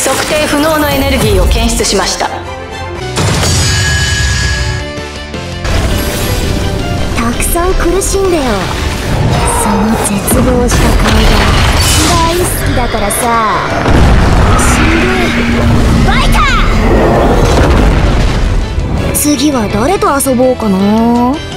測定不能のエネルギーを検出しました。 たくさん苦しんでよ。その絶望した顔が大好きだからさ。しんどい。バイター。次は誰と遊ぼうかな。